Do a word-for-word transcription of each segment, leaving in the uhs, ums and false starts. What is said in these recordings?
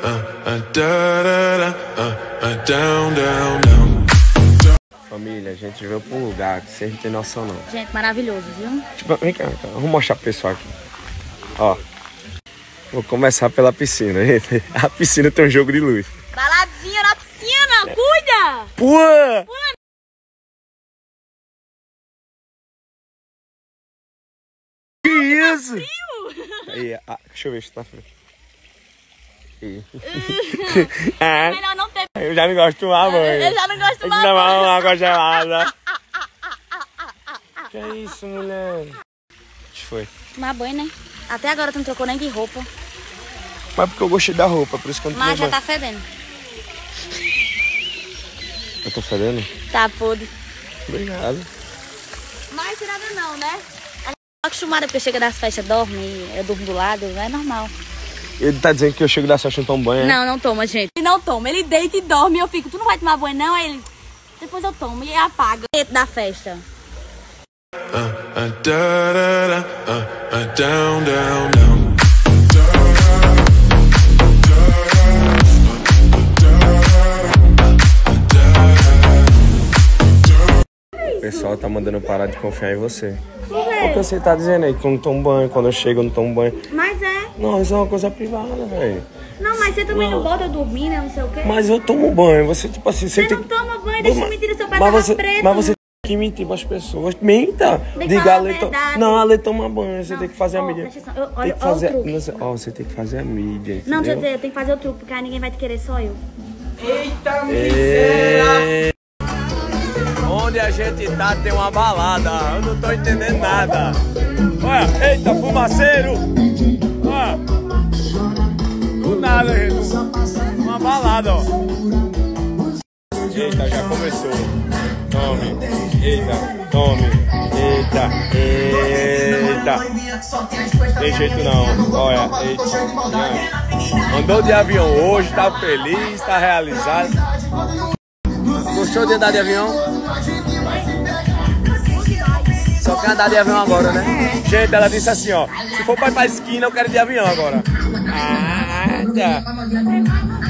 Família, a gente veio pra um lugar que vocês não tem noção não. Gente, maravilhoso, viu? Tipo, vem cá, vem cá, vamos mostrar pro pessoal aqui. Ó, vou começar pela piscina, gente. A piscina tem um jogo de luz. Baladinha na piscina, cuida! Pua! Pua! Que isso? Aí, ah, deixa eu ver se tá frente. É melhor não ter. Eu já não gosto de tomar banho. Eu já não gosto de tomar banho. banho. Uma água gelada. Que é isso, mulher? O que foi? Tomar banho, né? Até agora tu não trocou nem de roupa. Mas porque eu gostei da roupa, por isso que eu não Mas já banho. tá fedendo. Eu tô fedendo? Tá podre. Obrigado. Mas tirada não, né? A gente tá acostumada porque chega das festas, dorme, eu durmo do lado, é normal. Ele tá dizendo que eu chego da festa e não tomo banho, né? Não, não toma, gente. Ele não toma, ele deita e dorme e eu fico, tu não vai tomar banho não? Aí ele, depois eu tomo e apaga. Dentro da festa. Uh, uh, da, da, da, uh, uh, down, down, down. O pessoal tá mandando eu parar de confiar em você. Porque você tá dizendo aí que eu não tomo banho, quando eu chego eu não tomo banho. Mas é. Não, isso é uma coisa privada, velho. Não, mas você também não, não bota eu dormir, né? Não sei o quê. Mas eu tomo banho, você tipo assim... Você, você tem não que... toma banho, deixa eu mentir, seu pai mas tava você, preto. Mas você tem que mentir pras pessoas. Minta! Tem que Diga falar a a Lê... verdade. Não, a Lê toma banho, você Não, tem que fazer ó, a mídia. presta atenção, eu- Tem olha- que olha o fazer... truque. Não sei- Ó, você tem que fazer a mídia, entendeu? Não, deixa eu dizer, tem que fazer o truque, porque aí ninguém vai te querer, só eu. Eita, miséria! Onde a gente tá tem uma balada, eu não tô entendendo nada. Olha, eita, fumaceiro! Olha, do nada, gente. Uma balada, ó. Eita, já começou. Tome, eita, tome, eita, eita. Tem jeito não, olha, eita. Não. Andou de avião hoje, tá feliz, tá realizado. Gostou de andar de avião? Só quer andar de avião agora, né? Gente, ela disse assim, ó. Se for pra ir pra esquina, eu quero ir de avião agora. Ah, tá.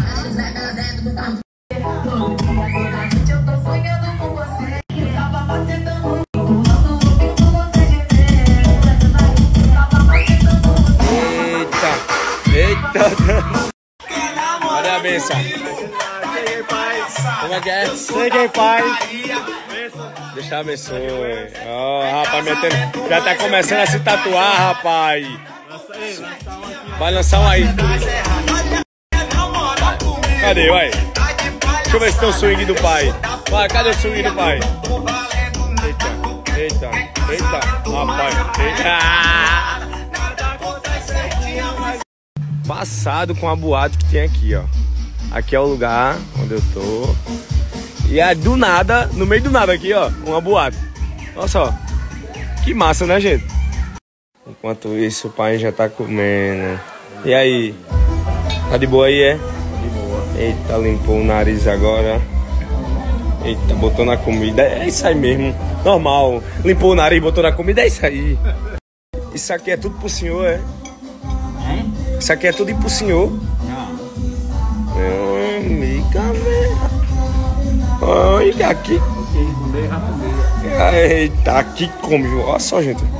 Eita, eita. Olha a benção. Como é que é? Cheguei, pai. Deixa abençoe. Ó, oh, rapaz, minha tem... já tá começando a se tatuar, rapaz. Vai lançar um aí. Cadê, vai? Deixa eu ver se tem o swing do pai. Vai, cadê o swing do pai? Eita, eita, eita, rapaz. Eita. Passado com a boate que tem aqui, ó. Aqui é o lugar onde eu tô. E é do nada, no meio do nada aqui, ó, uma boate. Olha só. Que massa, né, gente? Enquanto isso, o pai já tá comendo. E aí? Tá de boa aí, é? De boa. Eita, limpou o nariz agora. Eita, botou na comida. É isso aí mesmo. Normal. Limpou o nariz, botou na comida. É isso aí. Isso aqui é tudo pro senhor, é? Hein? Isso aqui é tudo pro senhor. Não. Meu amiga, velho. Olha aqui. Quem comer, já comer. Eita, aqui come. Olha só, gente.